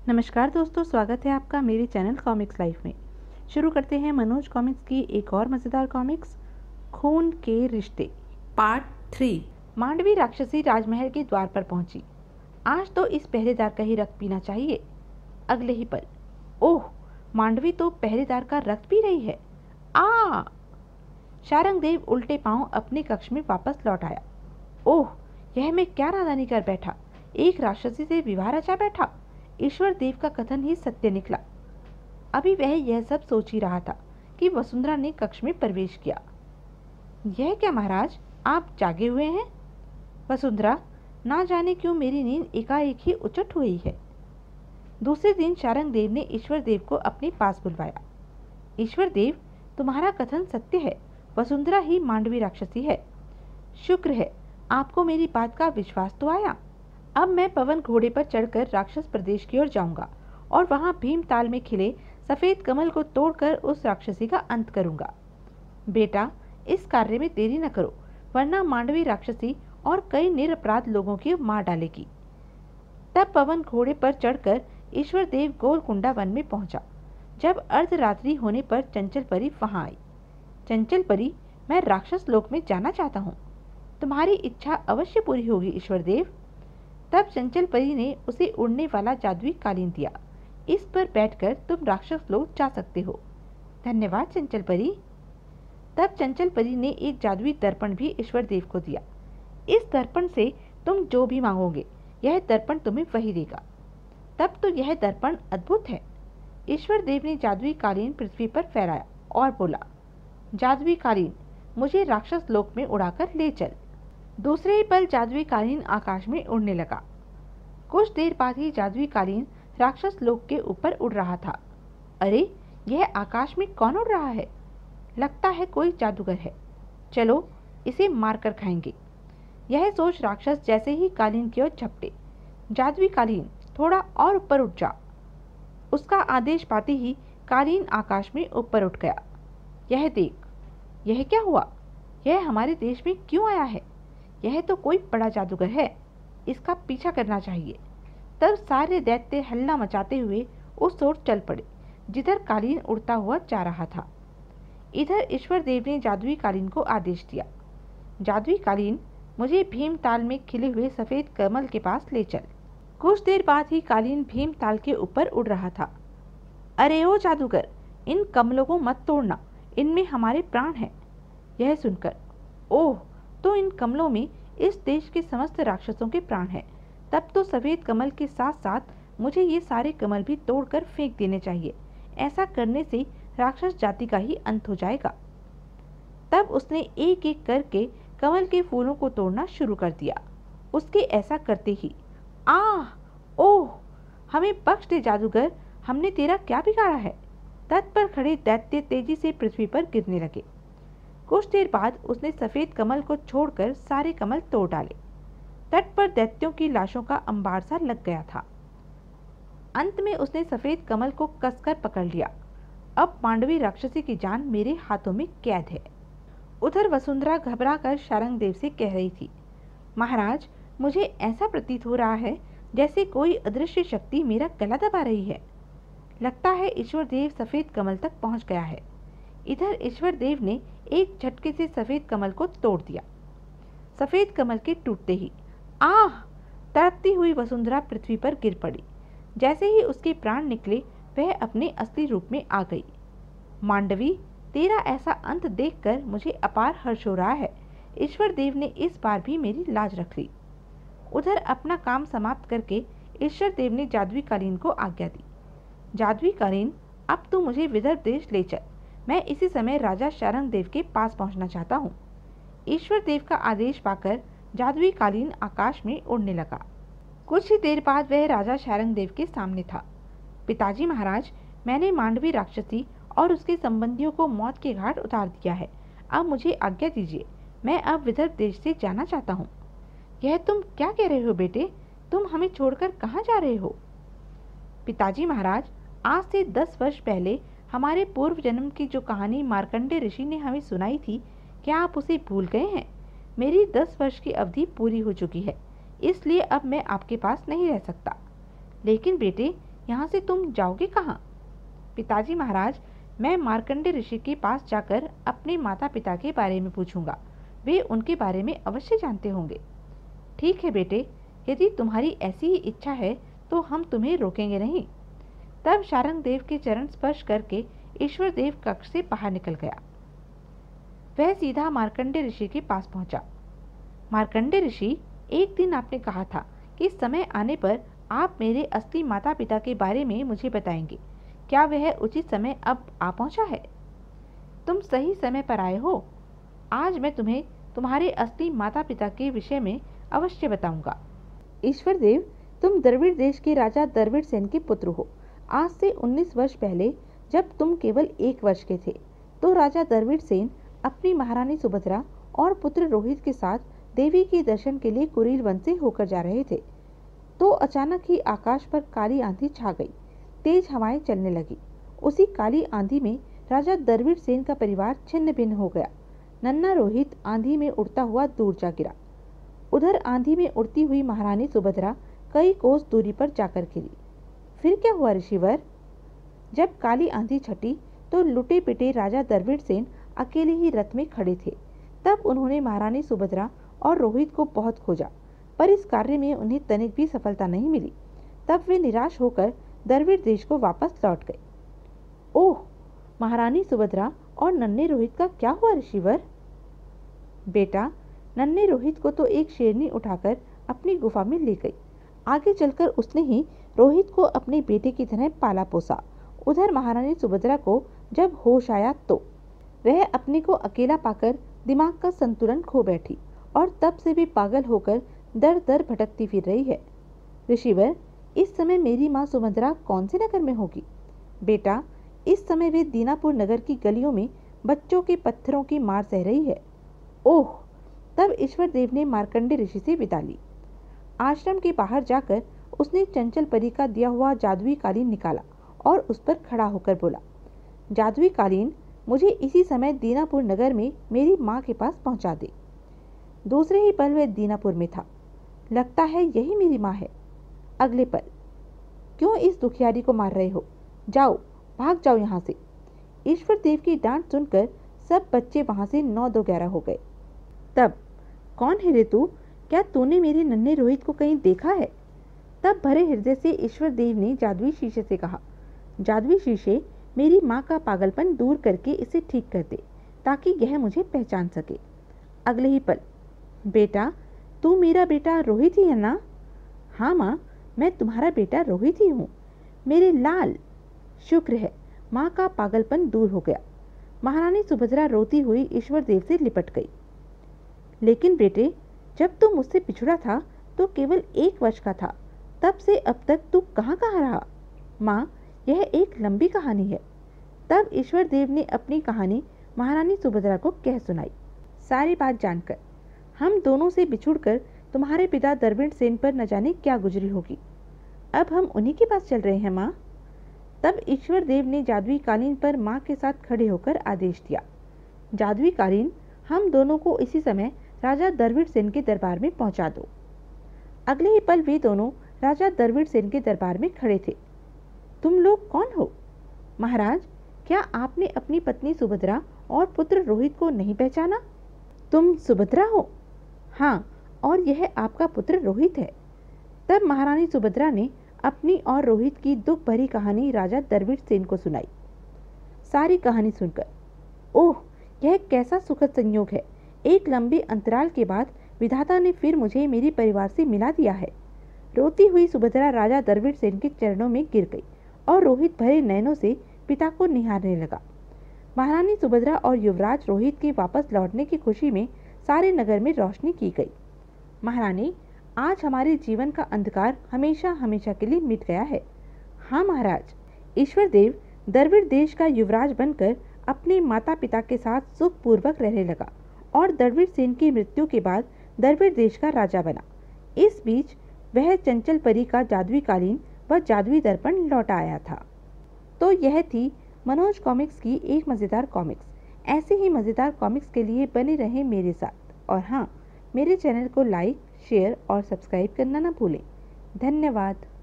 नमस्कार दोस्तों, स्वागत है आपका मेरे चैनल कॉमिक्स लाइफ में। शुरू करते हैं मनोज कॉमिक्स की एक और मज़ेदार कॉमिक्स, खून के रिश्ते पार्ट 3। मांडवी राक्षसी राजमहल के द्वार पर पहुंची। आज तो इस पहरेदार का ही रक्त पीना चाहिए। अगले ही पल, ओह, मांडवी तो पहरेदार का रक्त पी रही है। आ शारंगदेव उल्टे पांव अपने कक्ष में वापस लौट आया। ओह, यह मैं क्या नादानी कर बैठा, एक राक्षसी से विवाह रचा बैठा। ईश्वर देव का कथन ही सत्य निकला। अभी वह यह सब सोच ही रहा था कि वसुंधरा ने कक्ष में प्रवेश किया। यह क्या महाराज, आप जागे हुए हैं? वसुंधरा, ना जाने क्यों मेरी नींद एकाएक ही उचट हुई है। दूसरे दिन शारंगदेव ने ईश्वर देव को अपने पास बुलवाया। ईश्वर देव, तुम्हारा कथन सत्य है, वसुंधरा ही मांडवी राक्षसी है। शुक्र है आपको मेरी बात का विश्वास तो आया। अब मैं पवन घोड़े पर चढ़कर राक्षस प्रदेश की ओर जाऊंगा और वहां भीमताल में खिले सफेद कमल को तोड़कर उस राक्षसी का अंत करूंगा। बेटा, इस कार्य में देरी न करो, वरना मांडवी राक्षसी और कई निरपराध लोगों की मार डालेगी। तब पवन घोड़े पर चढ़कर ईश्वर देव गोलकुंडा वन में पहुंचा। जब अर्धरात्रि होने पर चंचल परी वहां आई। चंचल परी, मैं राक्षस लोक में जाना चाहता हूँ, तुम्हारी इच्छा अवश्य पूरी होगी ईश्वर देव। तब चंचल परी ने उसे उड़ने वाला जादुई कालीन दिया। इस पर बैठकर तुम राक्षस लोक जा सकते हो। धन्यवाद चंचल परी। तब चंचल परी ने एक जादुई दर्पण भी ईश्वर देव को दिया। इस दर्पण से तुम जो भी मांगोगे, यह दर्पण तुम्हें वही देगा। तब तो यह दर्पण अद्भुत है। ईश्वर देव ने जादुई कालीन पृथ्वी पर फहराया और बोला, जादुई कालीन, मुझे राक्षस लोक में उड़ाकर ले चल। दूसरे ही पल जादुई कालीन आकाश में उड़ने लगा। कुछ देर बाद ही जादुई कालीन राक्षस लोक के ऊपर उड़ रहा था। अरे, यह आकाश में कौन उड़ रहा है? लगता है कोई जादूगर है। चलो, इसे मारकर खाएंगे। यह सोच राक्षस जैसे ही कालीन की ओर झपटे। जादुई कालीन, थोड़ा और ऊपर उठ जा। उसका आदेश पाते ही कालीन आकाश में ऊपर उठ गया। यह देख, यह क्या हुआ? यह हमारे देश में क्यों आया है? यह तो कोई बड़ा जादूगर है, इसका पीछा करना चाहिए। तब सारे दैत्य हल्ला मचाते हुए उस ओर चल पड़े जिधर कालीन उड़ता हुआ जा रहा था। इधर ईश्वर देव ने जादुई कालीन को आदेश दिया, जादुई कालीन, मुझे भीमताल में खिले हुए सफेद कमल के पास ले चल। कुछ देर बाद ही कालीन भीमताल के ऊपर उड़ रहा था। अरे ओ जादूगर, इन कमलों को मत तोड़ना, इनमें हमारे प्राण हैं। यह सुनकर, ओह, तो इन कमलों में इस देश के समस्त राक्षसों के प्राण हैं। तब तो सफेद कमल के साथ साथ मुझे ये सारे कमल भी तोड़कर फेंक देने चाहिए। ऐसा करने से राक्षस जाति का ही अंत हो जाएगा। तब उसने एक एक करके कमल के फूलों को तोड़ना शुरू कर दिया। उसके ऐसा करते ही, आह, ओह, हमें बख्श दे जादूगर, हमने तेरा क्या बिगाड़ा है? तट पर खड़े दैत्य तेजी से पृथ्वी पर गिरने लगे। कुछ देर बाद उसने सफेद कमल को छोड़कर सारे कमल तोड़ डाले। तट पर दैत्यों की लाशों का अंबार सा लग गया था। अंत में उसने सफेद कमल को कसकर पकड़ लिया। अब मांडवी राक्षसी की जान मेरे हाथों में कैद है। उधर वसुंधरा घबराकर शारंगदेव से कह रही थी, महाराज, मुझे ऐसा प्रतीत हो रहा है जैसे कोई अदृश्य शक्ति मेरा गला दबा रही है। लगता है ईश्वर देव सफेद कमल तक पहुंच गया है। इधर ईश्वर देव ने एक झटके से सफेद कमल को तोड़ दिया। सफेद कमल के टूटते ही, आह, तड़पती हुई वसुंधरा पृथ्वी पर गिर पड़ी। जैसे ही उसके प्राण निकले, वह अपने असली रूप में आ गई। मांडवी, तेरा ऐसा अंत देखकर मुझे अपार हर्ष हो रहा है। ईश्वर देव ने इस बार भी मेरी लाज रख ली। उधर अपना काम समाप्त करके ईश्वर देव ने जादुई कालीन को आज्ञा दी, जादुई कालीन, अब तू मुझे विदर्भ देश ले चल। मैं इसी समय राजा शारंगदेव के पास पहुंचना चाहता हूँ। ईश्वर देव का आदेश पाकर जादुई कालीन आकाश में उड़ने लगा। कुछ ही देर बाद वह राजा शारंगदेव के सामने था। पिताजी महाराज, मैंने मांडवी राक्षसी और उसके संबंधियों को मौत के घाट उतार दिया है। अब मुझे आज्ञा दीजिए, मैं अब विदर्भ देश से जाना चाहता हूँ। यह तुम क्या कह रहे हो बेटे? तुम हमें छोड़कर कहाँ जा रहे हो? पिताजी महाराज, आज से 10 वर्ष पहले हमारे पूर्व जन्म की जो कहानी मार्कंडे ऋषि ने हमें सुनाई थी, क्या आप उसे भूल गए हैं? मेरी 10 वर्ष की अवधि पूरी हो चुकी है, इसलिए अब मैं आपके पास नहीं रह सकता। लेकिन बेटे, यहाँ से तुम जाओगे कहाँ? पिताजी महाराज, मैं मार्कंडे ऋषि के पास जाकर अपने माता पिता के बारे में पूछूंगा। वे उनके बारे में अवश्य जानते होंगे। ठीक है बेटे, यदि तुम्हारी ऐसी ही इच्छा है तो हम तुम्हें रोकेंगे नहीं। तब शारंग देव के चरण स्पर्श करके ईश्वर देव कक्ष से बाहर निकल गया। वह सीधा मार्कंडे ऋषि के पास पहुंचा। मार्कंडे ऋषि, एक दिन आपने कहा था कि समय आने पर आप मेरे असली माता पिता के बारे में मुझे बताएंगे। क्या वह उचित समय अब आ पहुंचा है? तुम सही समय पर आए हो। आज मैं तुम्हें तुम्हारे असली माता पिता के विषय में अवश्य बताऊंगा। ईश्वर देव, तुम द्रविड़ देश के राजा द्रविड़ सेन के पुत्र हो। आज से 19 वर्ष पहले जब तुम केवल 1 वर्ष के थे तो राजा द्रविड़ सेन अपनी महारानी सुभद्रा और पुत्र रोहित के साथ देवी के दर्शन के लिए कुरील वन से होकर जा रहे थे। तो अचानक ही आकाश पर काली आंधी छा गई। तेज हवाएं चलने लगी। उसी काली आंधी में राजा द्रविड़ सेन का परिवार छिन्न भिन्न हो गया। नन्हा रोहित आंधी में उड़ता हुआ दूर जा गिरा। उधर आंधी में उड़ती हुई महारानी सुभद्रा कई कोस दूरी पर जाकर गिरी। फिर क्या हुआ ऋषिवर? जब काली आंधी छटी तो लुटे पिटे राजा द्रविड़ सेन अकेले ही रथ में खड़े थे। तब उन्होंने महारानी सुभद्रा और रोहित को बहुत खोजा, पर इस कार्य में उन्हें तनिक भी सफलता नहीं मिली। तब वे निराश होकर द्रविड़ देश को वापस लौट गए। ओह, महारानी सुभद्रा और नन्हे रोहित का क्या हुआ ऋषिवर? बेटा, नन्हे रोहित को तो एक शेरनी उठाकर अपनी गुफा में ले गई। आगे चलकर उसने ही रोहित को अपने बेटे की तरह पाला पोसा। उधर महारानी सुभद्रा को जब होश आया तो वह अपने को अकेला पाकर दिमाग का संतुलन खो बैठी और तब से भी पागल होकर दर दर भटकती फिर रही है। ऋषिवर, इस समय मेरी माँ सुभद्रा कौन से नगर में होगी? बेटा, इस समय वे दीनापुर नगर की गलियों में बच्चों के पत्थरों की मार सह रही है। ओह! तब ईश्वर देव ने मार्कंडे ऋषि से विदा ली। आश्रम के बाहर जाकर उसने चंचल परी का दिया हुआ जादुई कालीन निकाला और उस पर खड़ा होकर बोला, जादुई कालीन, मुझे इसी समय दीनापुर नगर में मेरी माँ के पास पहुंचा दे। दूसरे ही पल वह दीनापुर में था। लगता है यही मेरी माँ है। अगले पल, क्यों इस दुखियारी को मार रहे हो? जाओ, भाग जाओ यहाँ से। ईश्वर देव की डांट सुनकर सब बच्चे वहाँ से 9-2-11 हो गए। तब, कौन है रे तू? क्या तूने मेरे नन्हे रोहित को कहीं देखा है? तब भरे हृदय से ईश्वर देव ने जादुई शीशे से कहा, जादुई शीशे, मेरी माँ का पागलपन दूर करके इसे ठीक कर दे ताकि यह मुझे पहचान सके। अगले ही पल, बेटा, तू मेरा बेटा रोहित ही है ना? हाँ माँ, मैं तुम्हारा बेटा रोहित ही हूँ। मेरे लाल, शुक्र है माँ का पागलपन दूर हो गया। महारानी सुभद्रा रोती हुई ईश्वर देव से लिपट गई। लेकिन बेटे, जब तू मुझसे पिछड़ा था तो केवल 1 वर्ष का था। तब से अब तक तू कहाँ कहाँ रहा? माँ, यह एक लंबी कहानी है। तब ईश्वर देव ने अपनी कहानी महारानी सुभद्रा को कह सुनाई। सारी बात जानकर हम दोनों से बिछुड़कर तुम्हारे पिता द्रविड़ सेन पर न जाने क्या गुजरी होगी। अब हम उन्हीं के पास चल रहे हैं माँ। तब ईश्वर देव ने जादुई कालीन पर माँ के साथ खड़े होकर आदेश दिया, जादुई कालीन, हम दोनों को इसी समय राजा द्रविड़ सेन के दरबार में पहुंचा दो। अगले ही पल वे दोनों राजा द्रविड़ सेन के दरबार में खड़े थे। तुम लोग कौन हो? महाराज, क्या आपने अपनी पत्नी सुभद्रा और पुत्र रोहित को नहीं पहचाना? तुम सुभद्रा हो? हाँ, और यह आपका पुत्र रोहित है। तब महारानी सुभद्रा ने अपनी और रोहित की दुख भरी कहानी राजा द्रविड़ सेन को सुनाई। सारी कहानी सुनकर, ओह, यह कैसा सुखद संयोग है। एक लंबे अंतराल के बाद विधाता ने फिर मुझे मेरे परिवार से मिला दिया है। रोती हुई सुभद्रा राजा द्रविड़ सेन के चरणों में गिर गई और रोहित भरे नयनों से पिता को निहारने लगा। महारानी सुभद्रा और युवराज रोहित के वापस लौटने की खुशी में सारे नगर में रोशनी की गई। महारानी, आज हमारे जीवन का अंधकार हमेशा हमेशा के लिए मिट गया है। हाँ महाराज। ईश्वर देव द्रविड़ देश का युवराज बनकर अपने माता पिता के साथ सुखपूर्वक रहने लगा और द्रविड़ सेन की मृत्यु के बाद द्रविड़ देश का राजा बना। इस बीच वह चंचल परी का जादुई कालीन व जादुई दर्पण लौटा आया था। तो यह थी मनोज कॉमिक्स की एक मज़ेदार कॉमिक्स। ऐसे ही मज़ेदार कॉमिक्स के लिए बने रहें मेरे साथ। और हाँ, मेरे चैनल को लाइक, शेयर और सब्सक्राइब करना ना भूलें। धन्यवाद।